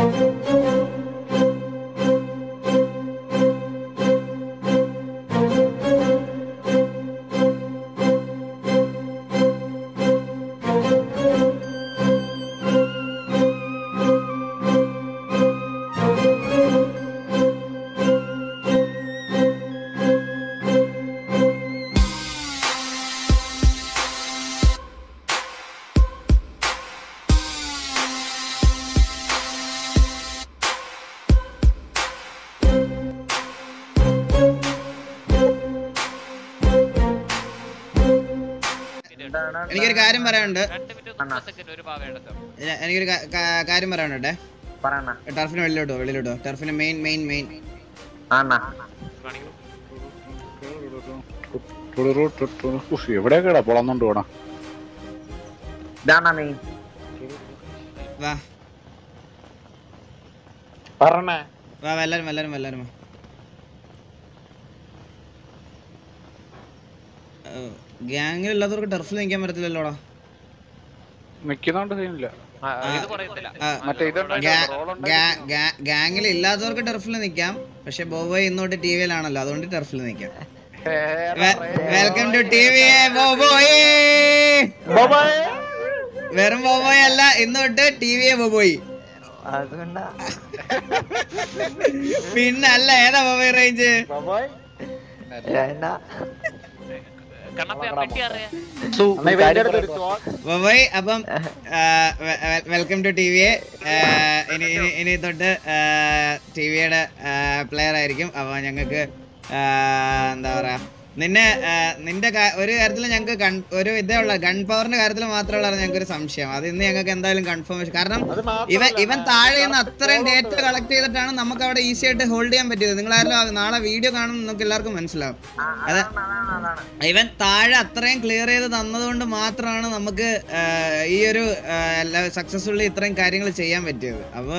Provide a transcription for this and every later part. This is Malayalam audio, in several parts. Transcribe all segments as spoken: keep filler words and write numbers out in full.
എനിക്കൊരു കാര്യം പറയാനുണ്ട് എനിക്കൊരു കാര്യം പറയാനുണ്ട് ടർഫിന് വെളിയിലോട്ടോ വെളിയിലോട്ടോ ടർഫിന് മെയിൻ മെയിൻ മെയിൻ എവിടെയൊക്കെടാ പൊളന്നുകൊണ്ട് പോണ വാ പറഞ്ഞേ വാ എല്ലാരും എല്ലാരും എല്ലാരും ഗ്യാങ്ങിൽ ഇല്ലാത്തവർക്ക് ടർഫിൽ നിൽക്കാൻ പറ്റത്തില്ലല്ലോടാ നിക്കുന്നോണ്ട് സീനില്ല ഗ്യാങ്ങിൽ ഇല്ലാത്തവർക്ക് ടർഫിൽ നിൽക്കാം പക്ഷെ ബോബോയ് ഇന്നോട്ട് ടി വിയിലാണല്ലോ അതുകൊണ്ട് ടർഫിൽ നിൽക്കാം വെൽക്കം ടു ടി വി ബോബോയ് വെറും ബോബോയ് അല്ല ഇന്നോട്ട് ടി വി ബോബോയ് പിന്നല്ല ഏതാ ബോബോയ് റേഞ്ച് അപ്പം വെൽക്കം ടു ടി വി ഇനി ഇനി തൊട്ട് ടി വിയുടെ പ്ലെയർ ആയിരിക്കും. അപ്പൊ ഞങ്ങൾക്ക് എന്താ പറയാ നിന്നെ നിന്റെ ഒരു കാര്യത്തിൽ ഞങ്ങൾക്ക് ഒരു ഇതേ ഉള്ള ഗൺ പവറിന്റെ കാര്യത്തിൽ മാത്രമുള്ള ഞങ്ങൾക്ക് ഒരു സംശയം. അത് ഇന്ന് ഞങ്ങൾക്ക് എന്തായാലും കൺഫർമേഷൻ. കാരണം ഇവൻ ഇവൻ താഴെ നിന്ന് അത്രയും ഡേറ്റ കളക്ട് ചെയ്തിട്ടാണ് നമുക്ക് അവിടെ ഈസി ആയിട്ട് ഹോൾഡ് ചെയ്യാൻ പറ്റിയത്. നിങ്ങളായാലും നാളെ വീഡിയോ കാണും നമുക്ക് എല്ലാവർക്കും മനസ്സിലാവും. അത് ഇവൻ താഴെ അത്രയും ക്ലിയർ ചെയ്ത് തന്നതുകൊണ്ട് മാത്രമാണ് നമുക്ക് ഈ ഒരു സക്സസ്ഫുള്ളി ഇത്രയും കാര്യങ്ങൾ ചെയ്യാൻ പറ്റിയത്. അപ്പൊ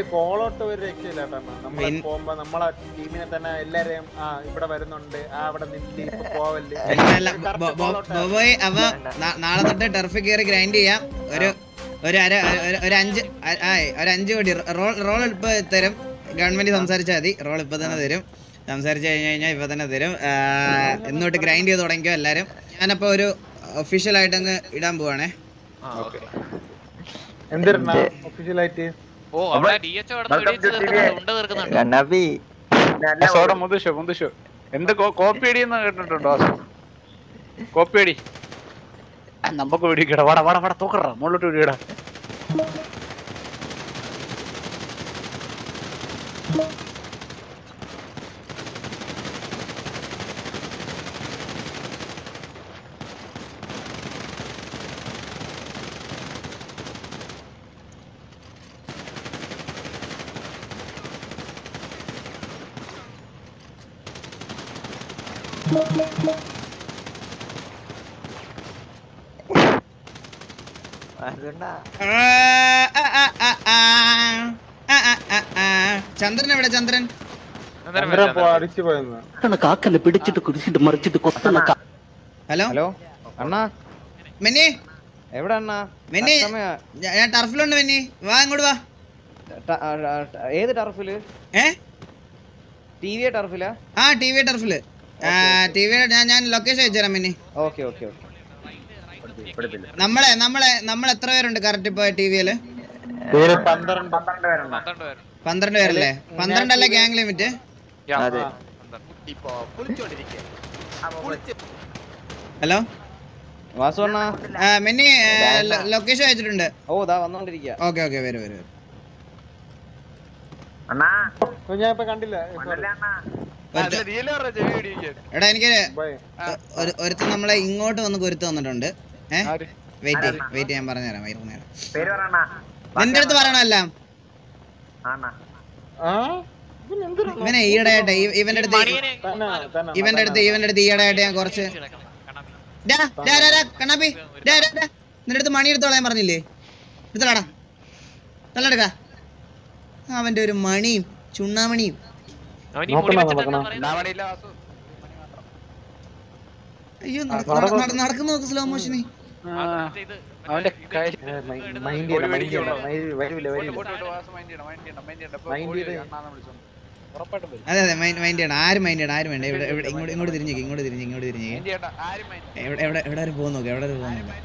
ബോബോയ് അപ്പൊ നാളെ തൊട്ട് ടർഫ് കയറി ഗ്രൈൻഡ് ചെയ്യാം. ഒരു ഒരു അര ഒരു അഞ്ച് ഒരു അഞ്ച് കോടി റോൾ റോൾ ഇപ്പൊ തരും. ഗവൺമെന്റ് സംസാരിച്ചാൽ മതി. റോൾ ഇപ്പൊ തന്നെ തരും. സംസാരിച്ചു കഴിഞ്ഞു കഴിഞ്ഞാൽ ഇപ്പൊ തന്നെ തരും. എന്നോട്ട് ഗ്രൈൻഡ് ചെയ്ത് തുടങ്ങിക്കോ എല്ലാരും. ഞാനപ്പോ ഒരു ഒഫീഷ്യൽ ആയിട്ട് അങ്ങ് ഇടാൻ പോവാണേ. എന്ത് കോപ്പിയടിയെന്ന് കേട്ടിട്ടുണ്ടോ? കോപ്പിയടി നമുക്ക് വെടിക്കട വട വട വട തൂക്കറ മുകളിലോട്ട് വെടിയടാ. ചന്ദ്രൻ എവിടെ? ചന്ദ്രൻ കാക്കനെ പിടിച്ചിട്ട് കുടിച്ചിട്ട് മറിച്ചിട്ട് കൊത്തണ. ഹലോ ഹലോ അണ്ണാ മെന്നി എവിടെ അണ്ണാ? മെന്നി ഞാൻ ടർഫിലുണ്ട്. മെന്നി വാ ഇങ്ങോട്ട് വാ. ഏത് ടർഫില്? ഏ ടി വി ടർഫിലാ? ആ ടി വി ടർഫില്. ടി വി ഞാൻ ഞാൻ ലൊക്കേഷൻ അയച്ചുതരാം മെന്നി. Okay okay okay. നമ്മളെ നമ്മളെ നമ്മൾ എത്ര പേരുണ്ട് കറക്റ്റ് ഇപ്പൊ ടി വിയില്? പന്ത്രണ്ട് പേരല്ലേ? പന്ത്രണ്ടല്ലേ ഗ്യാങ് ലിമിറ്റ്? ഹലോ വാസുണ്ണ മെന്നി ലൊക്കേഷൻ അയച്ചിട്ടുണ്ട്. ഓ ദാ വന്നോണ്ടിരിക്കുക. ഓക്കെ ഓക്കെ വരും വരും. എടാ എനിക്ക് ഒരുത്തൻ നമ്മളെ ഇങ്ങോട്ട് വന്ന് കൊരുത്ത് വന്നിട്ടുണ്ട്. ഏഹ് വെയിറ്റ് വെയിറ്റ് ഞാൻ പറഞ്ഞുതരാം. നിന്റെ അടുത്ത് പറയണല്ല ഇവനെ ഈയിടെയായിട്ട് ഇവന്റെ അടുത്ത് ഇവന്റെ അടുത്ത് ഇവന്റെ അടുത്ത് ഈയിടെയായിട്ട് ഞാൻ കുറച്ച് കണ്ണാപ്പി നിന്റെ അടുത്ത് മണി എടുത്തോളാൻ പറഞ്ഞില്ലേ? എടുത്തോളാടാ തള്ളെടുക്ക. അവന്റെ ഒരു മണിയും ചുണ്ണാമണിയും അയ്യോ നടക്കുന്നു നോക്ക് സ്ലോ മോഷന്. അവന്റെ കൈ മൈൻഡ് ചെയ്യണം മൈൻഡ് ചെയ്യണം വരൂല വരൂല ഉറപ്പായിട്ടും വരും. അതെ അതെ മൈൻഡ് മൈൻഡ് ചെയ്യണം. ആരും മൈൻഡ് ചെയ്യണം. ആരും വേണ്ട. ഇവിടെ ഇവിടെ ഇങ്ങോട്ട് ഇങ്ങോട്ട് തിരിഞ്ഞേക്ക് ഇങ്ങോട്ട് തിരിഞ്ഞ് ഇങ്ങോട്ട് തിരിഞ്ഞേക്ക്. മൈൻഡ് ചെയ്യണ്ട, ആരും മൈൻഡ് ചെയ്യണ്ട. എവിടെ എവിടെ എവിടെ വരെ പോകുന്നു നോക്ക്. എവിടെ വരെ പോകുന്നു നോക്ക്.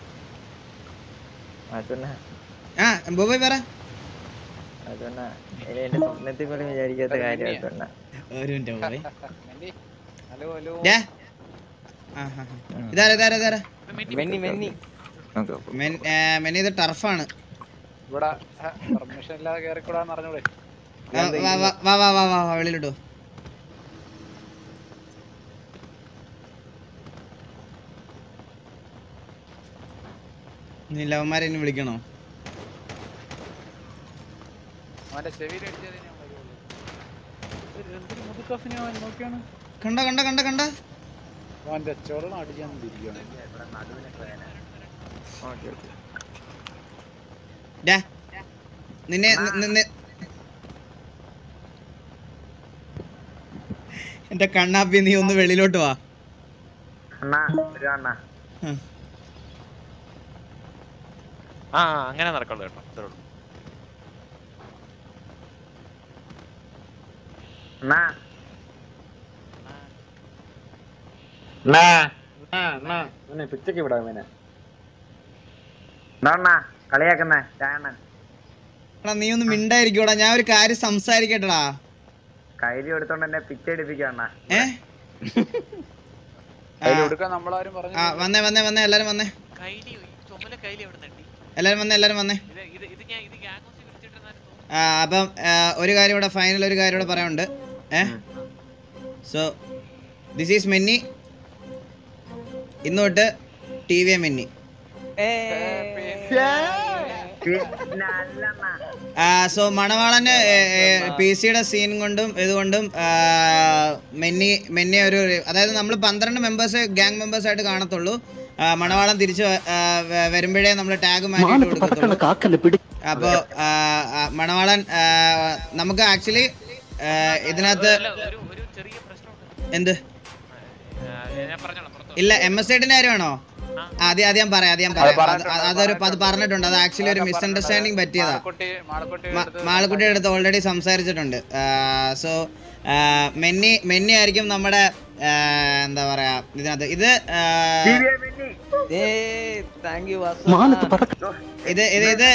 അതന്നെ ആ ബോബോയ് പറ. അതന്നെ എന്റെ സ്വപ്നത്തിൽ പോലും വിചാരിക്കാത്ത കാര്യം അതന്നെ. ഒരു മിനിറ്റ് ബോബോയ്. മെന്നി, ഹലോ ഹലോ. ഡാ. ആ ഹാ ഹാ. ഇതാരാ ഇതാരാ ഇതാരാ? മെന്നി മെന്നി മെൻ മെന്നി ഇത് ടർഫാണ്. ഇവിടെ പെർമിഷൻ ഇല്ലാതെ കേറിക്കൂടാന്ന് അറിഞ്ഞൂടെ? വാ വാ വാ വാ വാ വാ വാ വെളിയിലിട്ടോ. നീ ലവന്മാരെ ഇനി വിളിക്കണോ? അവന്റെ ചെവിയിൽ അടിച്ചത് ഞാൻ വരുള്ളൂ. എന്തൊരു മുതുക്കഫിനെ അവൻ നോക്കിയാണ്. കണ്ട കണ്ട കണ്ട കണ്ട അവന്റെ ചൊറണം അടിച്ചാൻ തിരിക്കുകയാണ്. ഡാ നിന്നെ നിന്നെ എന്റെ കണ്ണാപ്പി നീ ഒന്ന് വെളിയിലോട്ട് വാ. അണ്ണാ ഒരു അണ്ണാ ആ അങ്ങനെ നടക്കുള്ളൂ കേട്ടോ. അത്രേ ഉള്ളൂ. അണ്ണാ പിച്ചക്ക് വിടാ ഇവനെ. എന്താ കളിയാക്കുന്നേ ചായണ്ണൻ? എടാ നീ ഒന്ന് മിണ്ടായിരിക്കോടാ. ഞാൻ ഒരു കാര്യം സംസാരിക്കട്ടെടാ. കൈലി എടുത്തോണ്ട് എന്നെ പിച്ചടിപ്പിക്കണ്ണ. ഏ അതിൽ കൊടുക്കാൻ നമ്മളാരും പറഞ്ഞു. ആ വന്നേ വന്നേ വന്നേ എല്ലാരും വന്നേ. എല്ലാരും വന്നേ എല്ലാരും വന്നേ. ആ അപ്പം ഒരു കാര്യം ഇവിടെ ഫൈനൽ ഒരു കാര്യം ഇവിടെ പറയാനുണ്ട്. ഏ സോ ദിസ് ഈസ് മെന്നി. ഇന്ന് തൊട്ട് ടി വി മെന്നി. സോ മണവാളന് പി സിയുടെ സീൻ കൊണ്ടും ഇതുകൊണ്ടും മെന്നി മെന്നി ഒരു അതായത് നമ്മൾ പന്ത്രണ്ട് മെമ്പേഴ്സ് ഗ്യാങ് മെമ്പേഴ്സ് ആയിട്ട് കാണത്തുള്ളൂ. മണവാളൻ തിരിച്ച് വരുമ്പോഴേ നമ്മൾ ടാഗ് മാറ്റി കൊടുക്കത്തുള്ളൂ. അപ്പോൾ മണവാളൻ നമുക്ക് ആക്ച്വലി ഇതിനകത്ത് എന്ത് ഇല്ല എം എസ് ഐഡിന്റെ കാര്യമാണോ? ആദ്യം ആദ്യം പറയാം ആദ്യം പറയാം അതൊരു അത് പറഞ്ഞിട്ടുണ്ട്. അത് ആക്ച്വലി ഒരു മിസ്അണ്ടർസ്റ്റാൻഡിങ് പറ്റിയതാ. മാളക്കുട്ടിയുടെ അടുത്ത് ഓൾറെഡി സംസാരിച്ചിട്ടുണ്ട്. സോ മെന്നി മെന്നി ആയിരിക്കും നമ്മുടെ എന്താ പറയാ ഇതിനകത്ത് ഇത് ഇത് ഇത് ഇത്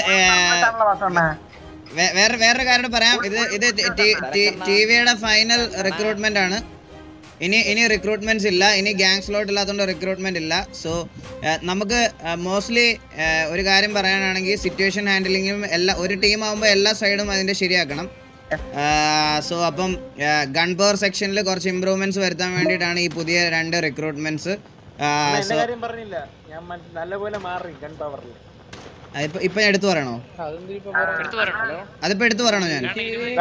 വേറെ വേറൊരു കാര്യം പറയാം. ഇത് ഇത് ടി വിയുടെ ഫൈനൽ റിക്രൂട്ട്മെന്റ് ആണ്. ഇനി ഇനി റിക്രൂട്ട്മെന്റ്സ് ഇല്ല. ഇനി ഗ്യാങ് സ്ലോട്ട് ഇല്ലാത്തതുകൊണ്ട് റിക്രൂട്ട്മെന്റ് ഇല്ല. സോ നമുക്ക് മോസ്റ്റ്ലി ഒരു കാര്യം പറയാനാണെങ്കിൽ സിറ്റുവേഷൻ ഹാൻഡിലിങ്ങും എല്ലാ ഒരു ടീം ആകുമ്പോൾ എല്ലാ സൈഡും അതിന്റെ ശരിയാക്കണം. സോ അപ്പം ഗൺ പവർ സെക്ഷനിൽ കുറച്ച് ഇമ്പ്രൂവ്മെന്റ്സ് വരുത്താൻ വേണ്ടിയിട്ടാണ് ഈ പുതിയ രണ്ട് റിക്രൂട്ട്മെന്റ്സ്. അതിപ്പോ ഇപ്പൊ എടുത്തു പറയണോ? അതിപ്പോ എടുത്തു പറയണോ ഞാൻ?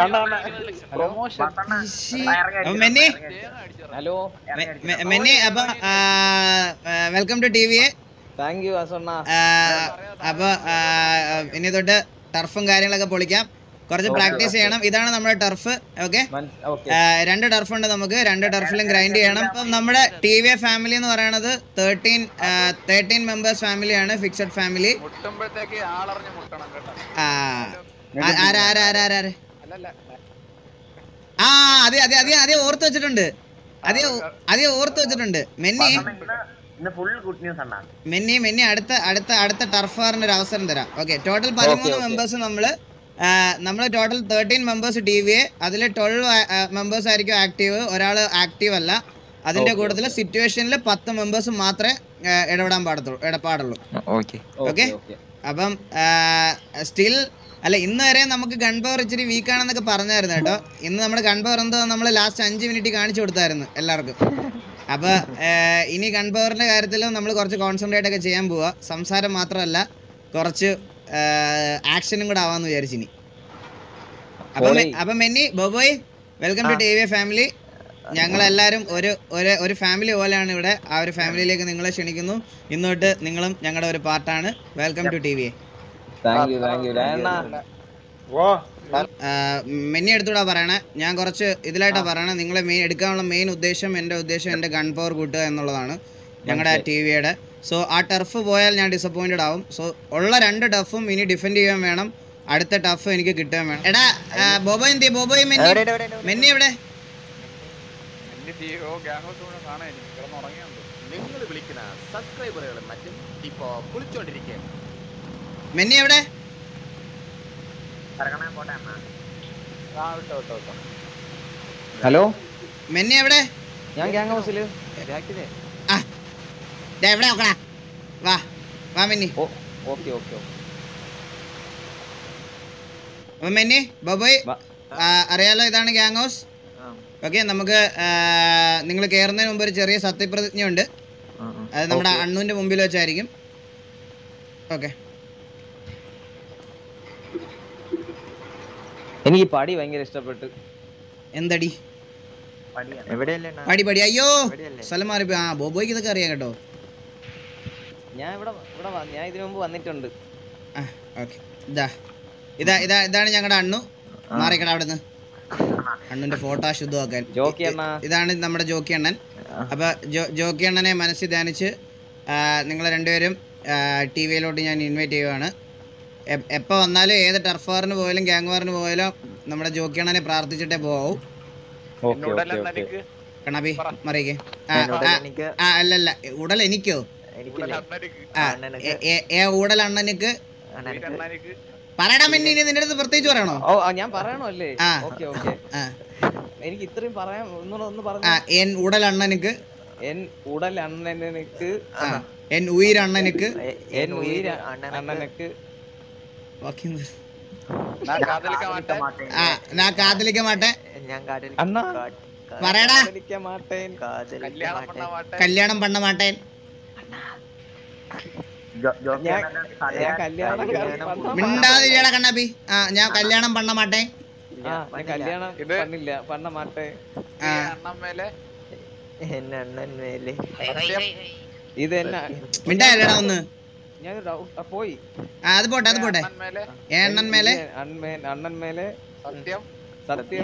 മെന്നി ഹലോ മെന്നി അപ്പം welcome to T V A. Thank you വാസണ്ണ. അപ്പൊ ഇനി തൊട്ട് ടർഫും കാര്യങ്ങളൊക്കെ പൊളിക്കാം. കുറച്ച് പ്രാക്ടീസ് ചെയ്യണം. ഇതാണ് നമ്മുടെ ടർഫ്. ഓക്കെ രണ്ട് ടർഫ് ഉണ്ട് നമുക്ക്. രണ്ട് ടർഫിലും ഗ്രൈൻഡ് ചെയ്യണം. ഇപ്പം നമ്മുടെ ടി വി എ ഫാമിലി എന്ന് പറയുന്നത് തേർട്ടീൻ തേർട്ടീൻ മെമ്പേഴ്സ് ഫാമിലിയാണ്. Fixed family. ആ അതെ അതെ അതെ അതേ ഓർത്ത് വെച്ചിട്ടുണ്ട്. അതേ അതേ ഓർത്ത് വെച്ചിട്ടുണ്ട്. മെന്നി മെന്നി മെന്നി അടുത്ത അടുത്ത അടുത്ത ടർഫാറിന് ഒരു അവസരം തരാം. ഓക്കെ ടോട്ടൽ പതിമൂന്ന് മെമ്പേഴ്സ് നമ്മള് നമ്മൾ total thirteen members T V A. അതിൽ ട്വൽവ് മെമ്പേഴ്സ് ആയിരിക്കും ആക്റ്റീവ്. ഒരാൾ ആക്റ്റീവ് അല്ല. അതിന്റെ കൂട്ടത്തിൽ സിറ്റുവേഷനിൽ പത്ത് മെമ്പേഴ്സ് മാത്രമേ ഇടപെടാൻ പാടത്തുള്ളൂ ഇടപാടുള്ളൂ. ഓക്കെ അപ്പം സ്റ്റിൽ അല്ല ഇന്ന് വരെ നമുക്ക് ഗൺ പവർ ഇച്ചിരി വീക്കാണെന്നൊക്കെ പറഞ്ഞായിരുന്നു കേട്ടോ. ഇന്ന് നമ്മുടെ ഗൺ പവർ എന്തോ നമ്മൾ ലാസ്റ്റ് അഞ്ച് മിനിറ്റ് കാണിച്ചു കൊടുത്തായിരുന്നു എല്ലാവർക്കും. അപ്പോൾ ഇനി ഗൺ പവറിന്റെ കാര്യത്തിൽ നമ്മൾ കുറച്ച് കോൺസെൻട്രേറ്റ് ഒക്കെ ചെയ്യാൻ പോവുക. സംസാരം മാത്രമല്ല കുറച്ച് ആക്ഷനും കൂടെ ആവാന്ന് വിചാരിച്ചിനി. അപ്പം അപ്പം മെന്നി ബോബോയ് welcome to T V family. ഞങ്ങളെല്ലാവരും ഒരു ഒരു ഫാമിലി പോലെയാണ് ഇവിടെ. ആ ഒരു ഫാമിലിയിലേക്ക് നിങ്ങളെ ക്ഷണിക്കുന്നു. ഇന്നോട്ട് നിങ്ങളും ഞങ്ങളുടെ ഒരു പാർട്ടാണ്. Welcome to T V. മെന്നി എടുത്തൂടാ പറയണേ. ഞാൻ കുറച്ച് ഇതിലായിട്ടാ പറയണേ. നിങ്ങളെ മെയിൻ എടുക്കാനുള്ള മെയിൻ ഉദ്ദേശം എൻ്റെ ഉദ്ദേശം എൻ്റെ ഗൺ പവർ കൂട്ടുക എന്നുള്ളതാണ് ഞങ്ങളുടെ ടി വിയുടെ. സോ ആ ടർഫ് പോയാൽ ഞാൻ ഡിസപ്പോയിൻറ്റഡ് ആവും. സോ ഉള്ള രണ്ട് ടഫും ഇനി ഡിഫെൻഡ് ചെയ്യാൻ വേണം. അടുത്ത ടഫ് എനിക്ക് കിട്ടാൻ വേണം. എടാ ബോബോ എന്തി ബോബോയും മെന്നി മെന്നി എവിടെ? നിങ്ങൾ വിളിക്കുന്ന സബ്സ്ക്രൈബറുകളും മറ്റും ഇപ്പോ കുളിച്ചോണ്ടിരിക്കുകയാണ്. മെന്നി എവിടെ? ഹലോ, മെന്നി എവിടെ? ഞാൻ ഗ്യാങ് ഹൗസില്. ആ ദേ എവിടെ നോക്കടാ. വാ വാ മെന്നി. ഓ ഓക്കെ ഓക്കെ ഓക്കെ. അപ്പം മെന്നി ബോബോയ് അറിയാലോ, ഇതാണ് ഗ്യാങ് ഹൗസ്. ഓക്കെ, നമുക്ക് നിങ്ങൾ കയറുന്നതിന് മുമ്പ് ഒരു ചെറിയ സത്യപ്രതിജ്ഞ ഉണ്ട്. അത് നമ്മുടെ അണ്ണുവിന്റെ മുമ്പിൽ വെച്ചായിരിക്കും. ഓക്കെ. എനിക്ക് പടി ഭയങ്കര ഇഷ്ടപ്പെട്ടു. എന്തടി പടി പടി? അയ്യോ സ്ഥലം മാറിപ്പോ. ആ ബോബോയ്ക്ക് ഇതൊക്കെ അറിയാം കേട്ടോ. ഞാൻ ഇവിടെ ഇവിടെ ഞാൻ ഇതിനു മുമ്പ് വന്നിട്ടുണ്ട്. ആ ഓക്കെ. ഇതാ ഇതാ ഇതാ ഇതാണ് ഞങ്ങളുടെ അണ്ണു. മാറിക്കട അവിടെ നിന്ന്. അണ്ണന്റെ ഫോട്ടോ ശുദ്ധമാക്കാൻ. ഇതാണ് നമ്മുടെ ജോക്കി അണ്ണൻ. അപ്പൊ ജോക്കി അണ്ണനെ മനസ്സിൽ ധ്യാനിച്ച് നിങ്ങൾ രണ്ടുപേരും ടി വിയിലോട്ട് ഞാൻ ഇൻവൈറ്റ് ചെയ്യുവാണ്. എപ്പോൾ വന്നാലും ഏത് ടർഫ് വാറിന് പോയാലും ഗ്യാങ് വാറിന് പോയാലും നമ്മുടെ ജോക്കി അണ്ണനെ പ്രാർത്ഥിച്ചിട്ടേ പോവും. കണ്ണാപ്പി മറിയിക്കേ. ആ അല്ലല്ല, ഉടൽ എനിക്കോ? ഏ ഊടൽ അണ്ണനിക്ക് പറയടാ മെന്നി. നിന്റെ അടുത്ത് പ്രത്യേകിച്ച് പറയണോ? ഓ ഞാൻ പറയണോ അല്ലേ? Okay okay. എനിക്ക് ഇത്രയും പറയാൻ ഒന്നുകൂടെ ഒന്ന് പറഞ്ഞു. എൻ ഉടൽ അണ്ണനിക്ക്, എൻ ഉടൽ അണ്ണനിക്ക്, എൻ ഉയിർ അണ്ണനിക്ക്, എൻ ഉയിർ അണ്ണനിക്ക് നാ കാതലിക്ക മാട്ടെ. അണ്ണാ പറയടാ. കല്യാണം പണ്ണ മാട്ടേൻ. മിണ്ടാതിരിക്കടാ കണ്ണാപ്പി. ആ ഞാൻ കല്യാണം പണ്ണ മാട്ടേ. കല്യാണം പണ്ണില്ല പണ്ണ മാട്ടേ. ഇത് എന്നാ മിണ്ടായില്ലടാ ഒന്ന്. ഞാൻ പോയി. ആ അത് പോട്ടെ അത് പോട്ടെ. എണ്ണൻ മേലെ അണ്ണൻ മേലെ സത്യം സത്യം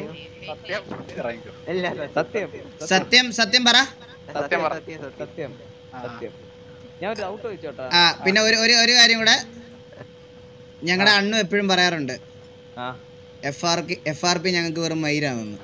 സത്യം സത്യം പറ. സത്യം സത്യം സത്യം. ഞാൻ ഒരു ഡൗട്ട് ചോദിച്ചോട്ടാ. ആ പിന്നെ ഒരു ഒരു കാര്യം കൂടെ. ഞങ്ങളുടെ അണ്ണു എപ്പോഴും പറയാറുണ്ട് F R F R P ഞങ്ങൾക്ക് വെറും മയിരാണെന്ന്.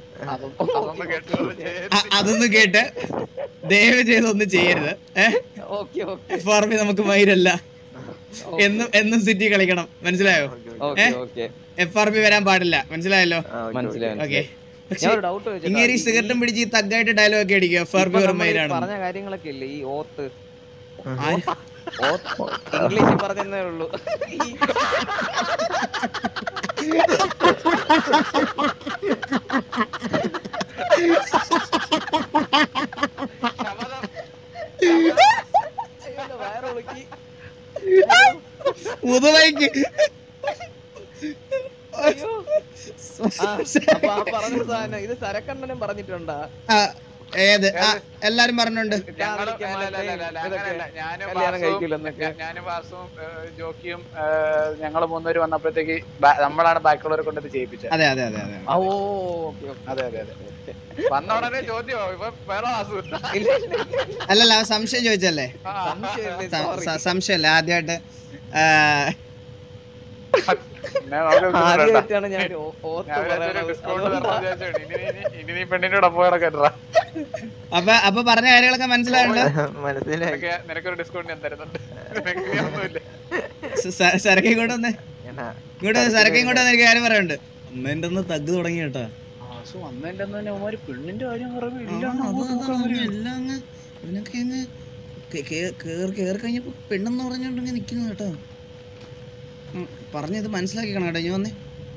അതൊന്ന് കേട്ട് ദയവ് ചെയ്തൊന്നും ചെയ്യരുത്. എഫ് ആർ പി നമുക്ക് മയിരല്ല. എന്നും എന്നും സിറ്റി കളിക്കണം, മനസ്സിലായോ? എഫ് ആർ പി വരാൻ പാടില്ല, മനസ്സിലായല്ലോ? ഓക്കെ. ഇങ്ങനെ ഈ സിഗരറ്റും പിടിച്ച് ഈ തഗ്ഗായിട്ട് ഡയലോഗ് ഒക്കെ അടിക്കുക. എഫ് ആർ പി വെറും മയിലാണ് പറഞ്ഞ കാര്യങ്ങളൊക്കെ ഇല്ലേ ഈ ഓത്ത് ഇംഗ്ലീഷിൽ പറഞ്ഞേ ഉള്ളൂ. ഉദവയ്ക്ക് പറഞ്ഞ സാധനം ഇത് സരക്കണ്ണനും പറഞ്ഞിട്ടുണ്ടാ? ഏത്? എല്ലാരും പറഞ്ഞുണ്ട്. ഞാനും വാസുവും ജോക്കിയും ഞങ്ങള് മൂന്നുപേര് വന്നപ്പോഴത്തേക്ക് നമ്മളാണ് ബാക്കിയുള്ളവരെ കൊണ്ട് ചെയ്യിപ്പിച്ചത്. അതെ അതെ അതെ അതെ അതെ അതെ അതെ. വന്ന ഉടനെ ചോദ്യമോ ഇപ്പൊ വേറെ വാസു? അല്ലല്ല സംശയം ചോദിച്ചല്ലേ? സംശയല്ലേ? ആദ്യമായിട്ട് അപ്പൊ അപ്പൊ പറഞ്ഞ കാര്യങ്ങളൊക്കെ മനസ്സിലായുണ്ട്. നിനക്കൊരു ഡിസ്കൗണ്ട് ഞാൻ തരുന്നുണ്ട്. സരക്ക് ഇങ്ങോട്ട് വന്നേ. ഇങ്ങോട്ട് വന്ന് സരക്ക് ഇങ്ങോട്ട് വന്ന് എനിക്ക് കാര്യം പറയാനുണ്ട്. അമ്മേന്റെ ഒന്ന് തഗ് തുടങ്ങി കേട്ടോ. പെണ്ണിന്റെ കാര്യം എല്ലാം അങ്ങ് ഇവനൊക്കെ അങ്ങ് കേറി കേറി കഴിഞ്ഞപ്പോ പെണ്ണെന്ന് പറഞ്ഞോണ്ട് നിക്കുന്നു കേട്ടോ. പറഞ്ഞത് മനസ്സിലാക്കിക്കണം കേട്ടോ. ഇനി വന്നേ.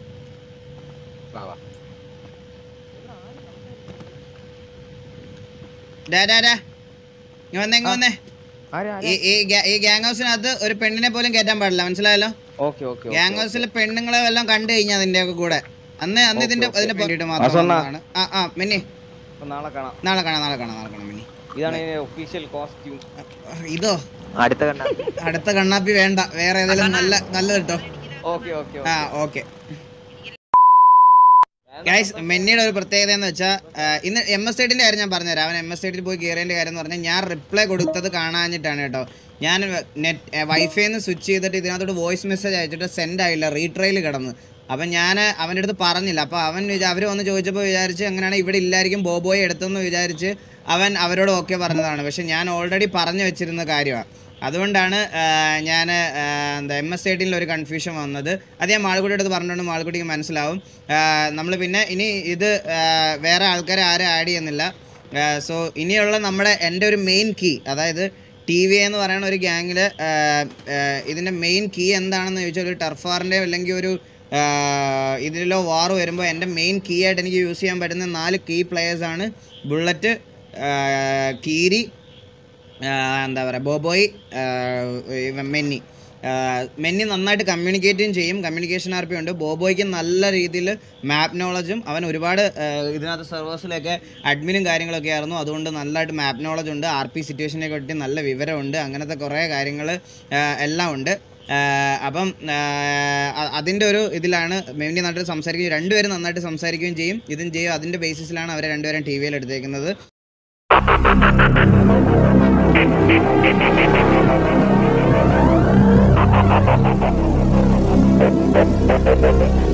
ഇങ്ങ വന്നേ ഇങ്ങ വന്നേ. ഈ ഗ്യാങ് ഹൗസിനകത്ത് ഒരു പെണ്ണിനെ പോലും കയറ്റാൻ പാടില്ല, മനസ്സിലായല്ലോ? ഗ്യാങ് ഹൗസിലെ പെണ്ണുങ്ങളെ വല്ലതും കണ്ടു കഴിഞ്ഞാൽ അതിന്റെ ഒക്കെ കൂടെ അന്ന് അന്ന് ഇതിന്റെ അതിനെ വേണ്ടിട്ട് മാത്രമാണ്. ആ ആ മിന്നി നാളെ കാണാം നാളെ കാണാം നാളെ കാണാം നാളെ കാണാം മിന്നി. ഇതാണ് ഒഫീഷ്യൽ കോസ്റ്റ്യൂം. ഇതോ അടുത്ത കണ്ണാപ്പി വേണ്ട, വേറെ ഏതെങ്കിലും നല്ല നല്ലത് കേട്ടോ. ഓക്കെ ഓക്കെ ആ ഓക്കെ. ഗൈസ് മെന്നിയുടെ ഒരു പ്രത്യേകത എന്ന് വെച്ചാൽ ഇന്ന് എം എസ് ഐഡിന്റെ കാര്യം ഞാൻ പറഞ്ഞുതരാം. അവൻ എം എസ് ഐഡിൽ പോയി കയറിയതിന്റെ കാര്യം എന്ന് പറഞ്ഞാൽ ഞാൻ റിപ്ലൈ കൊടുത്തത് കാണാഞ്ഞിട്ടാണ് കേട്ടോ. ഞാൻ നെറ്റ് വൈഫൈന്ന് സ്വിച്ച് ചെയ്തിട്ട് ഇതിനകത്തോട്ട് വോയിസ് മെസ്സേജ് അയച്ചിട്ട് സെൻഡ് ആയില്ല, റീട്രയിൽ കിടന്നു. അപ്പം ഞാൻ അവൻ്റെ അടുത്ത് പറഞ്ഞില്ല. അപ്പോൾ അവൻ അവർ വന്ന് ചോദിച്ചപ്പോൾ വിചാരിച്ച് അങ്ങനെയാണ് ഇവിടെ ഇല്ലായിരിക്കും ബോബോയെ എടുത്തെന്ന് വിചാരിച്ച് അവൻ അവരോട് ഓക്കെ പറഞ്ഞതാണ്. പക്ഷെ ഞാൻ ഓൾറെഡി പറഞ്ഞു വെച്ചിരുന്ന കാര്യമാണ്. അതുകൊണ്ടാണ് ഞാൻ എന്താ എം എസ് എയ്റ്റീനിൽ ഒരു കൺഫ്യൂഷൻ വന്നത്. അത് ഞാൻ മാൾക്കുട്ടിയുടെ അടുത്ത് പറഞ്ഞുകൊണ്ട് മാൾക്കുട്ടിക്ക് മനസ്സിലാവും. നമ്മൾ പിന്നെ ഇനി ഇത് വേറെ ആൾക്കാരെ ആരും ആഡ് ചെയ്യുന്നില്ല. സോ ഇനിയുള്ള നമ്മുടെ എൻ്റെ ഒരു മെയിൻ കീ, അതായത് ടി വി എന്ന് പറയുന്ന ഒരു ഗ്യാങ്ങിൽ ഇതിൻ്റെ മെയിൻ കീ എന്താണെന്ന് ചോദിച്ചാൽ ഒരു ടർഫാറിൻ്റെ അല്ലെങ്കിൽ ഒരു ഇതിലോ വാർ വരുമ്പോൾ എൻ്റെ മെയിൻ കീ ആയിട്ട് എനിക്ക് യൂസ് ചെയ്യാൻ പറ്റുന്ന നാല് കീ പ്ലെയേഴ്സാണ് ബുള്ളറ്റ്, കീരി, എന്താ പറയുക ബോബോയ്, മെന്നി. മെന്നി നന്നായിട്ട് കമ്മ്യൂണിക്കേറ്റും ചെയ്യും, കമ്മ്യൂണിക്കേഷൻ ആർ പി ഉണ്ട്. ബോബോയ്ക്ക് നല്ല രീതിയിൽ മാപ്പ് നോളജും, അവൻ ഒരുപാട് ഇതിനകത്ത് സെർവേഴ്സിലൊക്കെ അഡ്മിനും കാര്യങ്ങളൊക്കെ ആയിരുന്നു. അതുകൊണ്ട് നല്ലതായിട്ട് മാപ്പ് നോളജ് ഉണ്ട്, ആർ പി സിറ്റുവേഷനെ പറ്റി നല്ല വിവരമുണ്ട്, അങ്ങനത്തെ കുറേ കാര്യങ്ങൾ എല്ലാം ഉണ്ട്. അപ്പം അതിൻ്റെ ഒരു ഇതിലാണ് മെന്നി നന്നായിട്ട് സംസാരിക്കുകയും രണ്ടുപേരും നന്നായിട്ട് സംസാരിക്കുകയും ചെയ്യും, ഇതും ചെയ്യും. അതിൻ്റെ ബേസിസിലാണ് അവരെ രണ്ടുപേരും ടി വിയിൽ എടുത്തേക്കുന്നത്. Thank you.